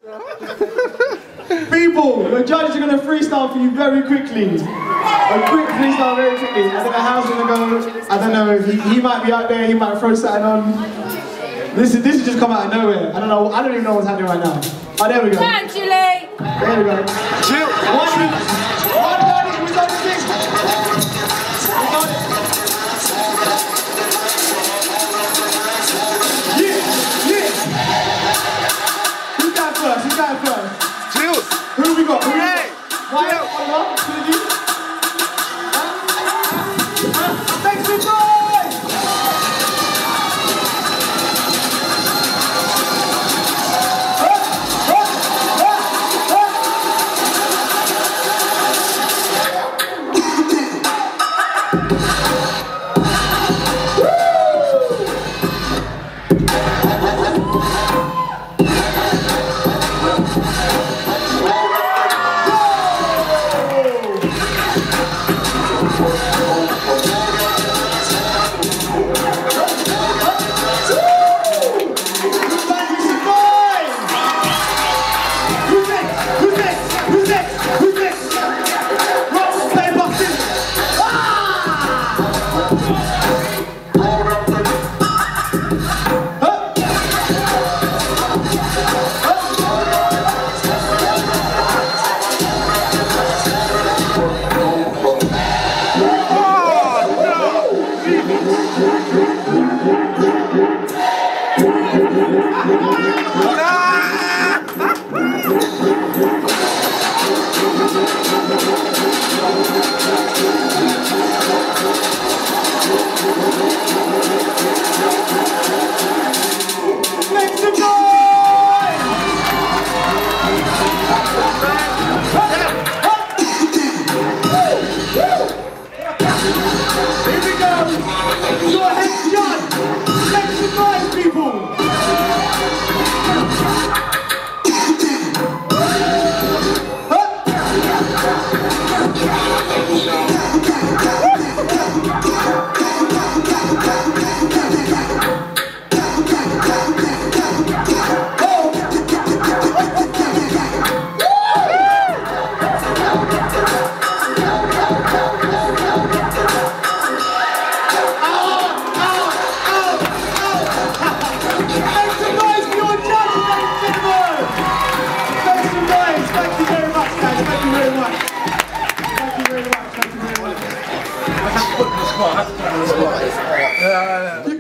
People, the judges are going to freestyle for you very quickly. A quick freestyle very quickly. I don't know how it's going to go. I don't know. He might be out there, he might throw something on. This is just come out of nowhere. I don't even know what's happening right now. Oh, there we go. Come on, Julie. There we go. Chill. One body, we got the thing. We got it. Yeah. Who's going first? Who's going first? Chill. Who have we got? One, two, make some noise! Yeah.